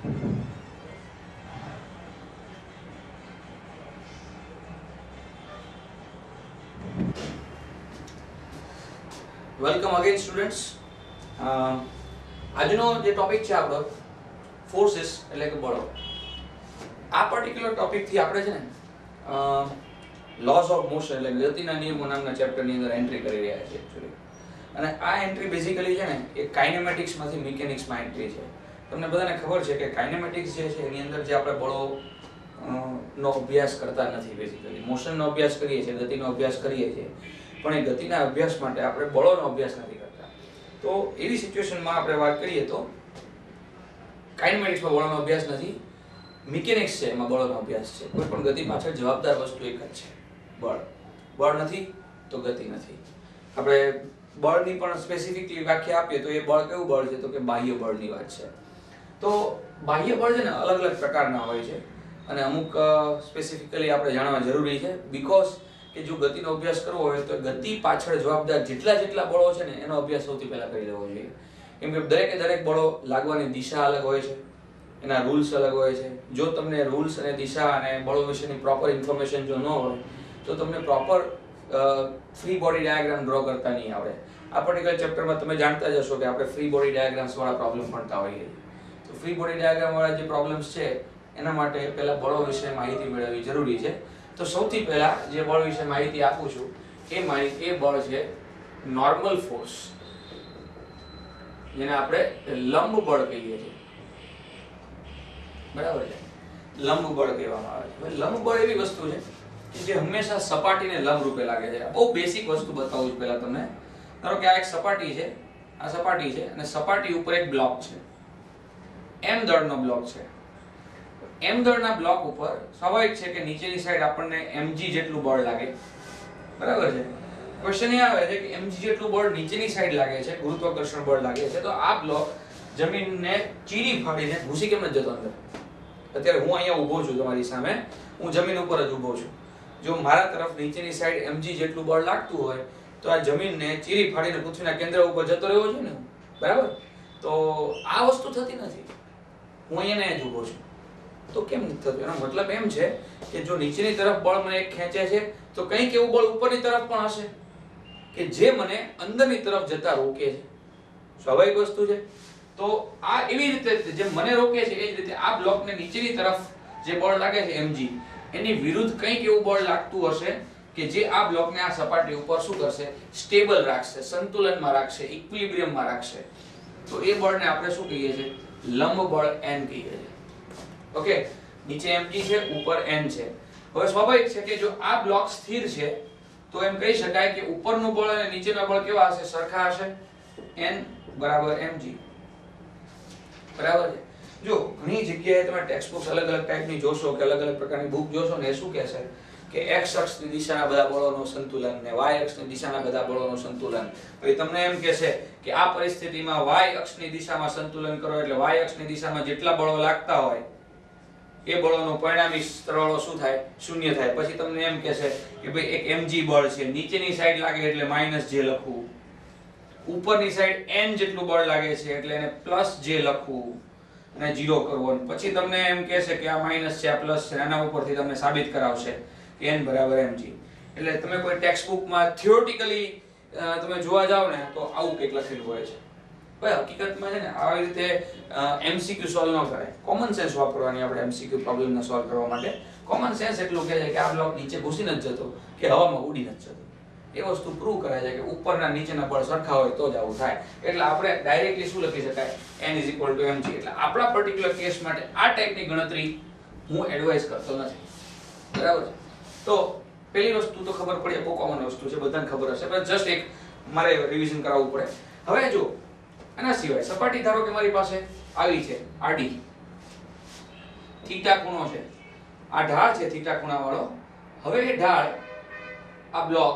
Welcome again students. આજનો જે topic છે આપણો ફોર્સિસ એટલે કે બળો. આ પર્ટિક્યુલર ટોપિકથી આપણે છે ને લોઝ ઓફ મોશન એટલે ગતિના નિયમો નામના ચેપ્ટરની અંદર એન્ટ્રી કરી રહ્યા છીએ એકચ્યુઅલી. અને આ એન્ટ્રી બેઝિકલી છે ને એ કાઇનેમેટિક્સમાંથી મિકેનિક્સમાં એન્ટ્રી છે. તમને બધાને ખબર છે કે કાઇનેમેટિક્સ જે છે એની અંદર જે આપણે બળો નો અભ્યાસ કરતા નથી. બેઝિકલી મોશનનો અભ્યાસ કરીએ છીએ, ગતિનો અભ્યાસ કરીએ છીએ, પણ એ ગતિના અભ્યાસ માટે આપણે બળોનો અભ્યાસ નથી કરતા. તો એવી સિચ્યુએશનમાં આપણે વાત કરીએ તો કાઇનેમેટિક્સમાં બળોનો અભ્યાસ નથી, મિકેનિક્સ છે એમાં બળોનો અભ્યાસ છે. કોઈ પણ ગતિ પાછળ જવાબદાર વસ્તુ એક જ છે, બળ. બળ નથી તો ગતિ નથી. આપણે બળની પણ સ્પેસિફિકલી વ્યાખ્યા આપીએ તો એ બળ કેવું બળ છે તો કે બાહ્ય બળની વાત છે. તો બાહ્ય બળ છે ને અલગ અલગ પ્રકારના હોય છે અને અમુક સ્પેસિફિકલી આપણે જાણવા જરૂરી છે. બીકોઝ કે જો ગતિનો અભ્યાસ કરવો હોય તો ગતિ પાછળ જવાબદાર જેટલા બળો છે ને એનો અભ્યાસ સૌથી પહેલા કરી લેવો જોઈએ. કેમ કે દરેક બળો લાગવાની દિશા અલગ હોય છે, એના રૂલ્સ અલગ હોય છે. જો તમને રૂલ્સ અને દિશા અને બળો વિશેની પ્રોપર ઇન્ફોર્મેશન જો ન હોય તો તમને proper free body diagram draw કરતા નહીં આવડે. આ પર્ટિક્યુલર ચેપ્ટરમાં તમે જાણતા જ હશો કે આપણે ફ્રી બોડી ડાયાગ્રામ્સ વાળા પ્રોબ્લેમ ભણતા હોઈએ. તો ફ્રી બોડી ડાયાગ્રામ વાળા જે પ્રોબ્લેમ્સ છે એના માટે પહેલા બળો વિશે માહિતી મેળવવી જરૂરી છે. તો સૌથી પહેલા જે બળ વિશે માહિતી આપું છું એ બળ છે નોર્મલ ફોર્સ, જેને આપણે લંબ બળ કહીએ છીએ. બરાબર છે, લંબ બળ કહેવામાં આવે છે. લંબ બળ એવી વસ્તુ છે કે જે હંમેશા સપાટીને લંબ રૂપે લાગે છે. બહુ બેસિક વસ્તુ બતાવું છું પહેલા તમને. ધારો કે આ એક સપાટી છે, આ સપાટી છે અને સપાટી ઉપર એક બ્લોક છે, m દળનો બ્લોક છે. m દળના બ્લોક ઉપર સ્વાભાવિક છે કે નીચેની સાઈડ આપણને mg જેટલું બળ લાગે. બરાબર છે. ક્વેશ્ચન એ આવે છે કે mg જેટલું બળ નીચેની સાઈડ લાગે છે, ગુરુત્વાકર્ષણ બળ લાગે છે, તો આ બ્લોક જમીનને ચીરી ફાડીને ઘૂસી કેમ નથી જતો અંદર? અત્યારે હું અહીંયા ઊભો છું તમારી સામે, હું જમીન ઉપર જ ઊભો છું. જો મારા તરફ નીચેની સાઈડ mg જેટલું બળ લાગતું હોય તો આ જમીનને ચીરી ફાડીને પૃથ્વીના કેન્દ્ર ઉપર જતો રહેવો જોઈએ ને. બરાબર? તો આ વસ્તુ થતી નથી. હું અહીંયા જ ઊભો છું તો કેમ નથી થતું? એનો મતલબ એમ છે કે જો નીચેની તરફ બળ મને એક ખેંચે છે તો કંઈક એવું બળ ઉપરની તરફ પણ હશે કે જે મને અંદરની તરફ જતા રોકે છે. સ્વાભાવિક વસ્તુ છે. તો આ એવી રીતે જે મને રોકે છે એ જ રીતે આ બ્લોકને નીચેની તરફ જે બળ લાગે છે mg, એની વિરુદ્ધ કંઈક એવું બળ લાગતું હશે કે જે આ બ્લોકને આ સપાટી ઉપર શું કરશે? સ્ટેબલ રાખશે, સંતુલનમાં રાખશે, ઇક્વિલિબ્રિયમમાં રાખશે. તો એ બળને આપણે શું કહીએ છીએ? લંબ બળ n કહીએ છીએ. ઓકે, નીચે mg છે, ઉપર n છે. હવે સ્વાભાવિક છે કે જો આ બ્લોક સ્થિર છે તો એમ કહી શકાય કે ઉપરનું બળ અને નીચેના બળ કેવા હશે? સરખા હશે. n બરાબર mg. બરાબર છે. જો ઘણી જગ્યાએ તમે ટેક્સ્ટ બુક્સ અલગ અલગ ટાઈપની જોશો કે અલગ અલગ પ્રકારની બુક જોશો ને એ શું કહેશે કે x અક્ષની દિશાના બધા બળોનું સંતુલન ને y અક્ષની દિશાના બધા બળોનું સંતુલન. પછી તમને એમ કહેશે કે આ પરિસ્થિતિમાં y અક્ષની દિશામાં સંતુલન કરો એટલે y અક્ષની દિશામાં જેટલા બળો લાગતા હોય એ બળોનો પરિણામી સરવાળો શું થાય? શૂન્ય થાય. પછી તમને એમ કહેશે કે ભાઈ એક mg બળ છે, નીચેની સાઈડ લાગે એટલે -j લખવું, ઉપરની સાઈડ n જેટલું બળ લાગે છે એટલે એને +j લખવું અને 0 કરવો. પછી તમને એમ કહેશે કે આ માઈનસ છે, આ પ્લસ છે, આના ઉપરથી તમને સાબિત કરાવશે કે n બરાબર mg. એટલે તમે કોઈ ટેક્સ્ટ બુકમાં થિયોરેટિકલી તમે જોવા જાવ ને તો આવું કંઈક લખેલું હોય છે. ભાઈ હકીકતમાં છે ને આવી રીતે MCQ સોલ્વ ન કરાય. કોમન સેન્સ વાપરવાની આપણે MCQ પ્રોબ્લેમને સોલ્વ કરવા માટે. કોમન સેન્સ એટલું કહે છે કે આ બ્લોક નીચે ઘૂસી નથી જતો કે હવામાં ઉડી નથી જતો. એ વસ્તુ પ્રૂવ કરે છે કે ઉપરના નીચેના બળ સરખા હોય તો જ આવું થાય. એટલે આપણે ડાયરેક્ટલી શું લખી શકાય? n = mg. એટલે આપણા પર્ટિક્યુલર કેસ માટે આ ટાઈપની ગણતરી હું એડવાઇસ કરતો નથી. બરાબર છે? તો પહેલી વસ્તુ તો ખબર પડી, બહુ કોમન વસ્તુ છે, બધાને ખબર હશે, પણ જસ્ટ એક મારે રિવિઝન કરાવવું પડે. હવે જો આના સિવાય સપાટી ધારો કે મારી પાસે આવી છે આડી, થીટા ખૂણો છે, આ ઢાળ છે થીટા ખૂણા વાળો. હવે એ ઢાળ, આ બ્લોક,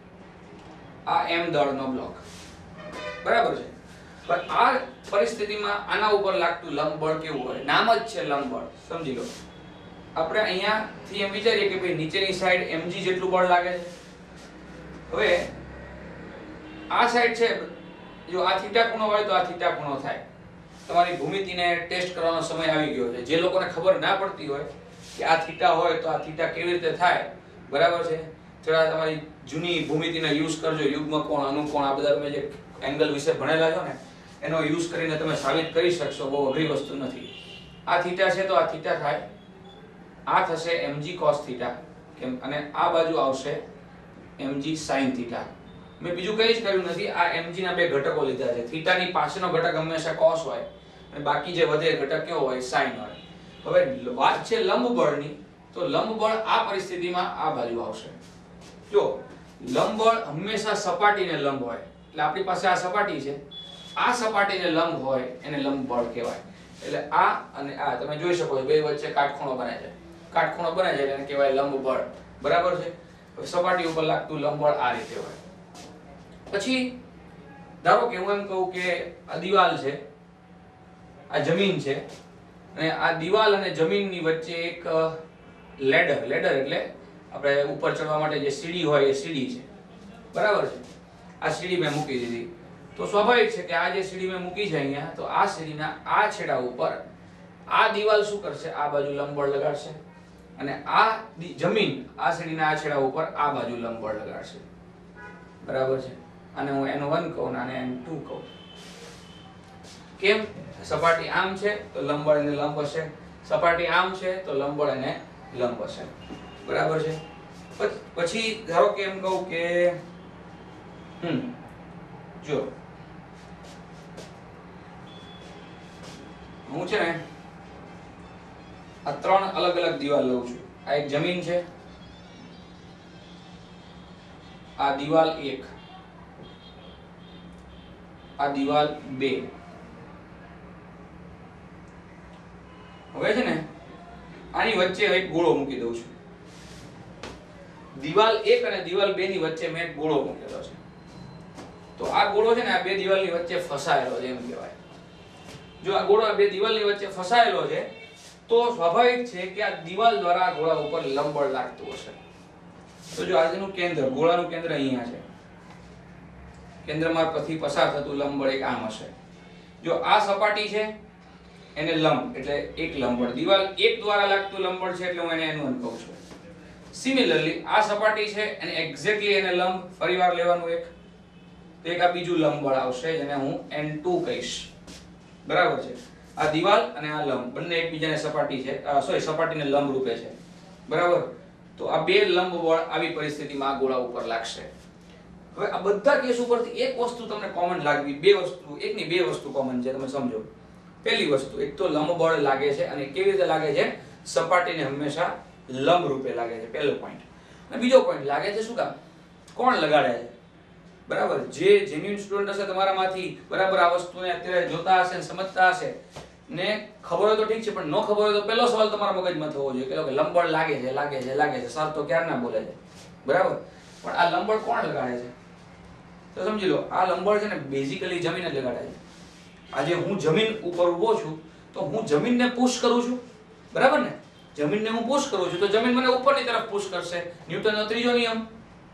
આ m દળનો બ્લોક. બરાબર છે? પણ આ પરિસ્થિતિમાં આના ઉપર લાગતું લંબ બળ કેવું હોય? નામ જ છે લંબ બળ. સમજી લો. આપણે અહીંયાથી એમ વિચારીએ કે ભાઈ નીચેની સાઈડ mg જેટલું બળ લાગે છે. હવે આ સાઈડ છે, જો આ થીટા ખૂણો હોય તો આ થીટા ખૂણો થાય. તમારી ભૂમિતિને ટેસ્ટ કરવાનો સમય આવી ગયો છે. જે લોકોને ખબર ના પડતી હોય કે આ થીટા હોય તો આ થીટા કેવી રીતે થાય, બરાબર છે, જરા તમારી જૂની ભૂમિતિના યુઝ કરજો. યુગ્મ કોણ, અનુકોણ, આ બધા તમે જે એંગલ વિશે ભણેલા છો ને એનો યુઝ કરીને તમે સાબિત કરી શકશો. બહુ અઘરી વસ્તુ નથી. આ થીટા છે તો આ થીટા થાય, આ થશે mg cos થીટા, કેમ, અને આ બાજુ આવશે mg sin થીટા. મેં બીજું કંઈ જ કર્યું નથી. આ mg ના બે ઘટકો લીધા છે. થીટાની પાછળનો ઘટક હંમેશા cos હોય અને બાકી જે વધે ઘટક કયો હોય, sin હોય. હવે વાત છે લંબ બળની, તો લંબ બળ આ પરિસ્થિતિમાં આ બાજુ આવશે. જો લંબ બળ હંમેશા સપાટીને લંબ હોય, એટલે આપણી પાસે આ સપાટી છે, આ સપાટીને લંબ હોય એને લંબ બળ કહેવાય. એટલે આ અને આ તમે જોઈ શકો છો બે વચ્ચે કાટખૂણો બને છે. કાટખૂણો બને છે એટલે એને કહેવાય લંબ બળ, બરાબર છે. હવે સપાટી ઉપર લાગતું લંબ બળ આ રીતે હોય. પછી ધારો કે હું એમ કહું કે આ દિવાલ છે, આ જમીન છે, અને આ દિવાલ અને જમીનની વચ્ચે એક લેડર એટલે આપણે ઉપર ચડવા માટે જે સીડી હોય એ સીડી છે, બરાબર છે. આ સીડી મેં મૂકી દીધી તો સ્વાભાવિક છે કે આ જે સીડી મેં મૂકી છે અહીંયા, તો આ સીડીના આ છેડા ઉપર આ દિવાલ શું કરશે, આ બાજુ લંબ બળ લગાડશે, અને આ જમીન આ સીડીના આ છેડા ઉપર આ બાજુ લંબ બળ લગાડશે, બરાબર છે. અને હું n1 કહું અને n2 કહું. કેમ? સપાટી આમ છે તો લંબ બળ એને લંબ હશે, સપાટી આમ છે તો લંબ બળ એને લંબ હશે, બરાબર છે. પછી ધારો કે એમ કહું કે જો હું છે ને આ ત્રણ અલગ અલગ દિવાલ લઉં છું. આ એક જમીન છે, આ દિવાલ 1, આ દિવાલ 2. હવે છે ને આની વચ્ચે એક ગોળો મૂકી દઉં છું. દિવાલ 1 અને દિવાલ 2 ની વચ્ચે મેં એક ગોળો મૂકેલો છે. તો આ ગોળો છે ને આ બે દિવાલની વચ્ચે ફસાયેલો છે એમ કહેવાય. જો આ ગોળો આ બે દિવાલની વચ્ચે ફસાયેલો છે તો સ્વાભાવિક છે કે આ દિવાલ દ્વારા આ ગોળા ઉપર લંબ બળ લાગતું હશે. તો જો આજનું કેન્દ્ર, ગોળાનું કેન્દ્ર અહીંયા છે, કેન્દ્રમાં પછી પસાર થતું લંબ બળ એક આમ હશે. જો આ સપાટી છે એને લંબ એટલે એક લંબ બળ, દિવાલ 1 દ્વારા લાગતું લંબ બળ છે એટલે હું એને n1 કહું છું. સિમિલરલી આ સપાટી છે એને એક્ઝેક્ટલી એને લંબ, ફરીવાર લેવાનું એક, તો એક આ બીજું લંબ બળ આવશે જેને હું n2 કહીશ, બરાબર છે. આ દિવાલ અને આ લંબ બંને એકબીજાને સપાટી છે, સપાટીને લંબ રૂપે છે, બરાબર. તો આ બે લંબ બળ આવી પરિસ્થિતિમાં આ ગોળા ઉપર લાગશે. હવે આ બધા કેસ ઉપરથી એક વસ્તુ તમને કોમન લાગવી, બે વસ્તુ, એકની બે વસ્તુ કોમન છે, તમે સમજો. પહેલી વસ્તુ, એક તો લંબ બળ લાગે છે, અને કેવી રીતે લાગે છે, સપાટીને હંમેશા લંબ રૂપે લાગે છે, પહેલો પોઈન્ટ. અને બીજો પોઈન્ટ, લાગે છે શું કામ, કોણ લગાડે છે, બરાબર. જે જેન્યુઇન સ્ટુડન્ટ હશે તમારામાંથી, બરાબર, આ વસ્તુને અત્યારે જોતા હશે ને સમજતા હશે ને ખબર હોય તો ઠીક છે, પણ ન ખબર હોય તો પહેલો સવાલ તમારા મગજમાં થવો જોઈએ કે લંબ બળ લાગે છે, સર તો ક્યારના બોલે છે, બરાબર. પણ આ લંબ બળ કોણ લગાડે છે, તો સમજી લો આ લંબ બળ છે ને બેઝિકલી જમીન જ લગાડે છે. આજે હું જમીન ઉપર ઊભો છું તો હું જમીનને પુશ કરું છું, બરાબર ને. જમીનને હું પુશ કરું છું તો જમીન મને ઉપરની તરફ પુશ કરશે. ન્યૂટનનો ત્રીજો નિયમ,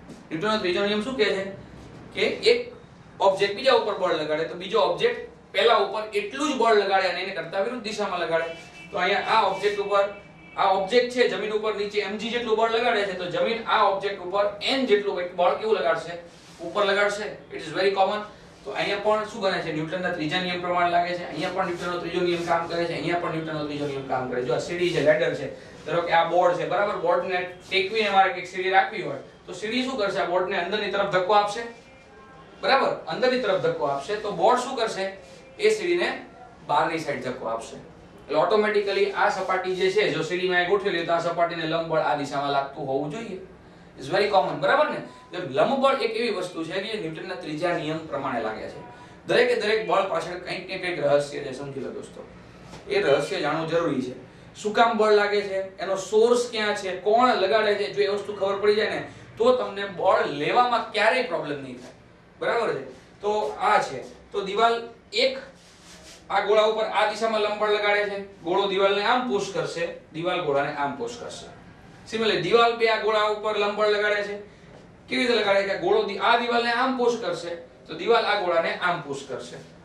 શું કહે છે કે એક ઓબ્જેક્ટ બીજા ઉપર બળ લગાડે તો બીજો ઓબ્જેક્ટ પહેલા ઉપર એટલું જ બળ લગાડે અને એને કરતા વિરુદ્ધ દિશામાં લગાડે. તો અહીંયા આ ઓબ્જેક્ટ ઉપર, આ ઓબ્જેક્ટ છે જમીન ઉપર નીચે mg જેટલું બળ લગાડે છે, તો જમીન આ ઓબ્જેક્ટ ઉપર n જેટલું બળ કેવું લગાડશે, ઉપર લગાડશે. It is very common. તો અહીંયા પણ શું બને છે, ન્યૂટનના ત્રીજા નિયમ પ્રમાણે લાગે છે. અહીંયા પણ ન્યૂટનનો ત્રીજો નિયમ કામ કરે છે, અહીંયા પણ ન્યૂટનનો ત્રીજો નિયમ કામ કરે છે. જો આ સીડી છે, લેડર છે, ધારો કે આ બોર્ડ છે, બરાબર. બોર્ડને ટેકવીને મારે એક સીડી રાખવી હોય તો સીડી શું કરશે, આ બોર્ડને અંદરની તરફ ધક્કો આપશે, બરાબર. અંદરની તરફ ધક્કો આપશે તો બોર્ડ શું કરશે, એ સીડીને બહારની સાઈડ ધક્કો આપશે. એટલે ઓટોમેટિકલી આ સપાટી જે છે, જો સીડીમાં ગોઠવેલી તો આ સપાટીને લંબ બળ આ દિશામાં લાગતું હોવું જોઈએ. ઇઝ વેરી કોમન, બરાબર ને. લંબ બળ એક એવી વસ્તુ છે કે ન્યૂટનના ત્રીજા નિયમ પ્રમાણે લાગે છે. દરેકે દરેક બળ પાછળ કંઈક ને કંઈક રહસ્ય છે, સમજી લો દોસ્તો. એ રહસ્ય જાણવું જરૂરી છે. શું કામ બળ લાગે છે, એનો સોર્સ ક્યાં છે, કોણ લગાડે છે, જો એ વસ્તુ ખબર પડી જાય ને તો તમને બળ લેવામાં ક્યારેય પ્રોબ્લેમ નહીં થાય, બરાબર છે. તો આ છે, તો દિવાલ 1 આ ગોળા ઉપર આ દિશામાં લંબ બળ લગાડે છે, ગોળો દિવાલને આમ પુશ કરશે, દિવાલ ગોળાને આમ પુશ કરશે. સિમિલરલી દિવાલ 2 આ ગોળા ઉપર લંબ બળ લગાડે છે. કેવી રીતે લગાડે કે ગોળો આ દિવાલને આમ પુશ કરશે તો દિવાલ આ ગોળાને આમ પુશ કરશે,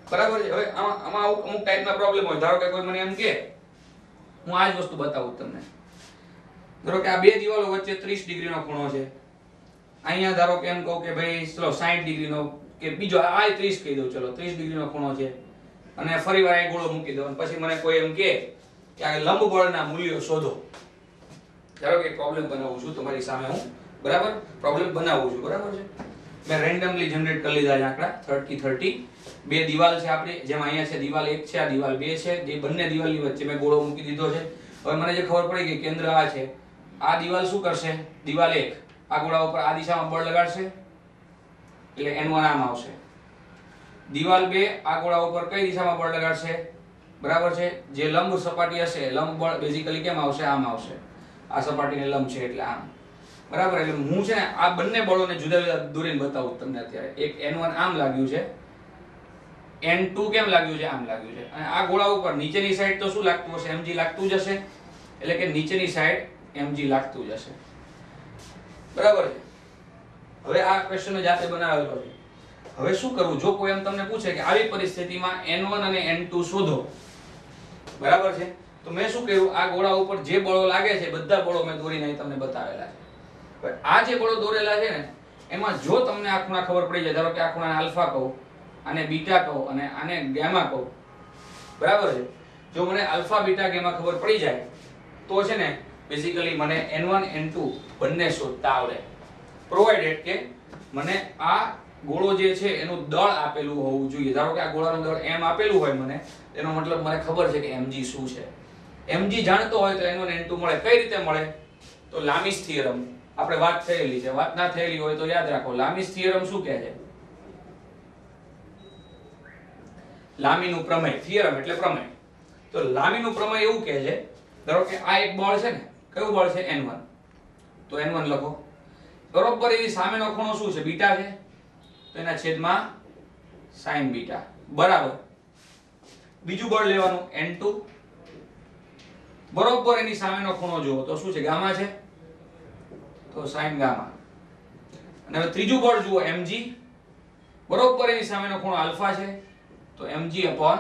બરાબર છે. હવે આમાં અમુક ટાઈપના પ્રોબ્લેમ હોય. ધારો કે કોઈ મને એમ કે હું આ જ વસ્તુ બતાવું તમને. ધારો કે આ બે દિવાલો વચ્ચે 30 ડિગ્રીનો ખૂણો છે. અહીંયા ધારો કે એમ કહું કે ભાઈ ચલો 60 ડિગ્રીનો કે બીજો આ 30 કહી દઉં, ચલો 30 ડિગ્રીનો ખૂણો છે અને ફરીવાર અહીં ગોળો મૂકી દઉં. પછી મને કોઈ એમ કે આ લંબ બળના મૂલ્યો શોધો. ધારો કે પ્રોબ્લેમ બનાવું છું તમારી સામે હું, બરાબર પ્રોબ્લેમ બનાવું છું, બરાબર છે. મેં રેન્ડમલી જનરેટ કરી લીધા છે આંકડા 30 બે દિવાલ છે આપણી, જેમાં અહીંયા છે દિવાલ 1 છે, આ દિવાલ 2 છે. જે બંને દિવાલની વચ્ચે મેં ગોળો મૂકી દીધો છે. હવે મને જે ખબર પડી કે કેન્દ્ર આ છે, આ દિવાલ શું કરશે, દિવાલ 1 આ ગોળા ઉપર આ દિશામાં બળ લગાડશે એટલે N1 આમ આવશે. દિવાલ 2 આ ગોળા ઉપર કઈ દિશામાં બળ લગાડશે, બરાબર છે. જે લંબ સપાટી હશે, લંબ બળ બેઝિકલી કેમ આવશે, આમ આવશે. આ સપાટીને લંબ છે એટલે આમ, બરાબર. એટલે હું છે ને આ બંને બળોને જુદા જુદા દોરીને બતાવું તમને અત્યારે. એક N1 આમ લાગ્યું છે, N2 કેમ લાગ્યું છે, આમ લાગ્યું છે. અને આ ગોળા ઉપર નીચેની સાઈડ તો શું લાગતું હશે, mg લાગતું જ હશે. એટલે કે નીચેની સાઈડ mg લાગતું જ હશે, બરાબર છે. હવે આ ક્વેશ્ચન જાતે બનાવેલો છે. હવે શું કરવું, જો કોઈ એમ તમને પૂછે કે આવી પરિસ્થિતિમાં N1 અને N2 શોધો, બરાબર છે, તો મેં શું કર્યું, આ ગોળા ઉપર જે બળો લાગે છે બધા બળો મેં દોરીને તમને બતાવેલા છે. હવે આ જે બળો દોરેલા છે ને એમાં જો તમને આ ખૂણા ખબર પડી જાય, ધારો કે આ ખૂણાને આલ્ફા કહું, આને બીટા કહું અને આને ગામા કહું, બરાબર છે. જો મને આલ્ફા બીટા ગામા ખબર પડી જાય તો છે ને બેઝિકલી મને N1 N2 બંને શોધતા આવડે, પ્રોવાઇડેડ કે મને આ ગોળો જે છે એનું દળ આપેલું હોવું જોઈએ. ધારો કે આ ગોળાનું દળ m આપેલું હોય મને, એનો મતલબ મને ખબર છે કે mg શું છે. mg જાણતો હોય તો N1 N2 મળે. કઈ રીતે મળે, તો લામીસ થિયરમ આપણે વાત થયેલી છે. વાત ના થયેલી હોય તો યાદ રાખો. લામીસ થિયરમ શું કહે છે, લામીનું પ્રમેય. થિયરમ એટલે પ્રમેય. તો લામીનું પ્રમેય એવું કહે છે, ધારો કે આ એક બળ છે ને, કયું બળ છે, N1, તો N1 લખો. બરોબર એની સામેનો ખૂણો શું છે, બીટા છે, તો એના છેદમાં sin બીટા, બરાબર. બીજું બળ લેવાનું N2, બરોબર એની સામેનો ખૂણો જુઓ તો શું છે, ગામા છે, તો sin ગામા. અને હવે ત્રીજું બળ જુઓ mg, બરોબર એની સામેનો ખૂણો આલ્ફા છે, તો mg upon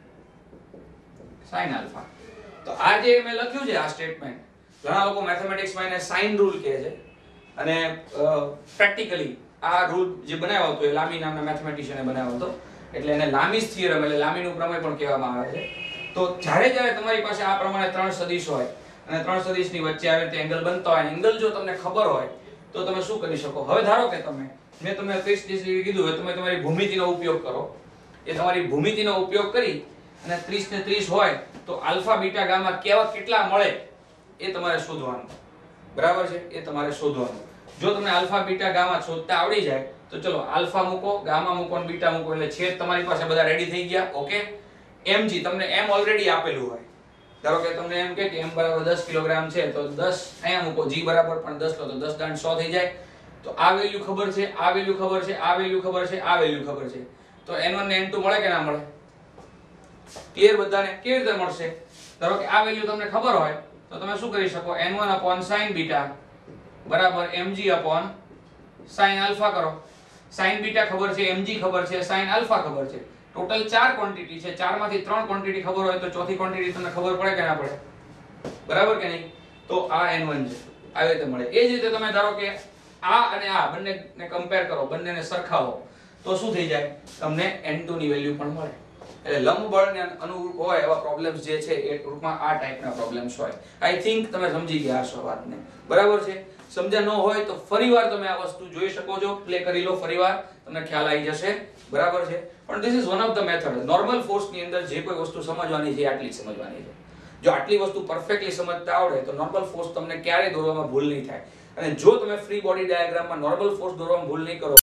sin આલ્ફા. તો આ જે મેં લખ્યું છે આ સ્ટેટમેન્ટ, ઘણા લોકો મેથેમેટિક્સમાં એને સાઇન રૂલ કહે છે અને પ્રેક્ટિકલી આ રૂલ જે બનાવ્યો હતો એ લામી નામના મેથેમેટિશિયને બનાવ્યો હતો, એટલે એને લામીસ થિયરમ એટલે લામીનું પ્રમેય પણ કહેવામાં આવે છે. તો જ્યારે તમારી પાસે આ પ્રમાણે ત્રણ સદિશ હોય અને ત્રણ સદિશની વચ્ચે આવી રીતે એંગલ બનતો હોય, એંગલ જો તમને ખબર હોય તો તમે શું કરી શકો. હવે ધારો કે મેં તમને 30 ડિગ્રી કીધું હોય, તમે તમારી ભૂમિતિનો ઉપયોગ કરો. એ તમારી ભૂમિતિનો ઉપયોગ કરી અને 30 ને 30 હોય તો આલ્ફા બીટા ગામા કેટલા મળે એ તમારે શોધવાનું, બરાબર છે. એ તમારે શોધવાનું. જો તમને આલ્ફા બીટા ગામા શોધતા આવડી જાય તો ચલો આલ્ફા મૂકો, ગામા મૂકો અને બીટા મૂકો એટલે છેદ તમારી પાસે બધા રેડી થઈ ગયા. ઓકે. mg તમને m ઓલરેડી આપેલું હોય, ધારો કે તમને એમ કે m બરાબર 10 કિલોગ્રામ છે તો 10 અહીંયા મૂકો, g બરાબર પણ 10 લો તો 10 દાણ 100 થઈ જાય. તો આ વેલ્યુ ખબર છે, આ વેલ્યુ ખબર છે, આ વેલ્યુ ખબર છે, આ વેલ્યુ ખબર છે, તો n1 ને n2 મળે કે ના મળે, ક્લિયર બધાને. કેવી રીતે મળશે, ધારો કે આ વેલ્યુ તમને ખબર હોય તો તમે શું કરી શકો, n1 upon sin બીટા બરાબર mg upon sin આલ્ફા કરો. sin બીટા ખબર છે, mg ખબર છે, sin આલ્ફા ખબર છે. ટોટલ 4 ક્વોન્ટિટી છે. 4 માંથી 3 ક્વોન્ટિટી ખબર હોય તો ચોથી ક્વોન્ટિટી તમને ખબર પડે કે ના પડે, બરાબર કે નહીં. તો આ n1 છે, આવી રીતે મળે. એ જ રીતે તમે ધારો કે આ અને આ બંનેને કમ્પેર કરો, બંનેને સરખાવો તો શું થઈ જાય, તમને n2 ની વેલ્યુ પણ મળે. એટલે લંબ બળને અનુરૂપ હોય એવા પ્રોબ્લેમ્સ જે છે એ ટૂંકમાં આ ટાઈપના પ્રોબ્લેમ્સ હોય. આઈ થિંક તમે સમજી ગયા હશો વાતને, બરાબર છે. સમજ્યા ન હોય તો ફરીવાર તમે આ વસ્તુ જોઈ શકો છો, પ્લે કરી લો ફરીવાર, તમને ખ્યાલ આવી જશે, બરાબર છે. પણ this is one of the method. Normal ફોર્સની અંદર જે કોઈ વસ્તુ સમજવાની છે આટલી સમજવાની છે. જો આટલી વસ્તુ પરફેક્ટલી સમજતા આવડે તો નોર્મલ ફોર્સ તમને ક્યારેય દોરવામાં ભૂલ નહીં થાય. અને જો તમે ફ્રી બોડી ડાયાગ્રામમાં નોર્મલ ફોર્સ દોરવામાં ભૂલ નહીં કરો